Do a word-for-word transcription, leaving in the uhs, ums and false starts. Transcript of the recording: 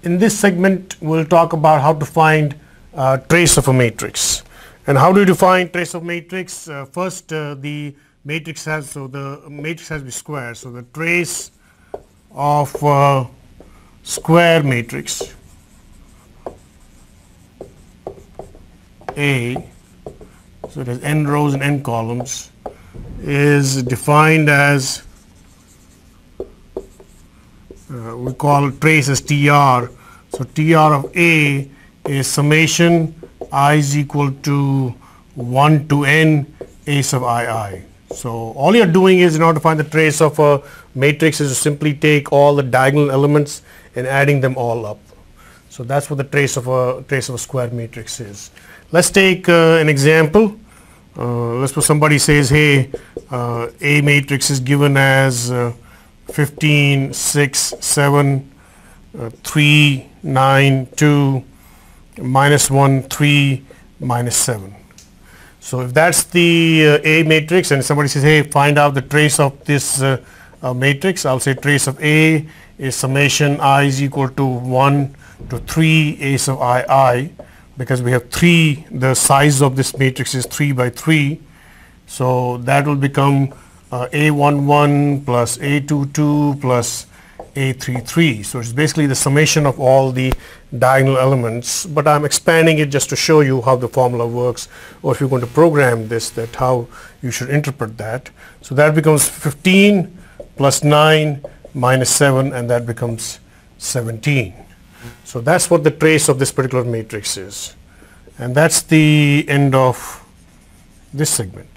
in this segment we'll talk about how to find uh, trace of a matrix. And how do you define trace of matrix? Uh, first uh, the matrix has, so the matrix has to be square, so the trace of uh, square matrix A, so it has n rows and n columns, is defined as, uh, we call trace as T R. So T R of A is summation I is equal to one to n a sub ii. So all you're doing is, in order to find the trace of a matrix, is to simply take all the diagonal elements and adding them all up. So that's what the trace of a trace of a square matrix is. Let's take uh, an example. Uh, let's suppose somebody says, hey, uh, A matrix is given as uh, fifteen, six, seven, uh, three, nine, two, minus one, three, minus seven. So if that's the uh, A matrix, and somebody says, hey, find out the trace of this uh, uh, matrix, I'll say trace of A is summation I is equal to one to three a sub ii, because we have three, the size of this matrix is three by three. So that will become uh, A eleven plus A twenty-two plus A thirty-three. So it's basically the summation of all the diagonal elements, but I'm expanding it just to show you how the formula works, or if you're going to program this, that how you should interpret that. So that becomes fifteen plus nine minus seven, and that becomes seventeen. So that's what the trace of this particular matrix is. And that's the end of this segment.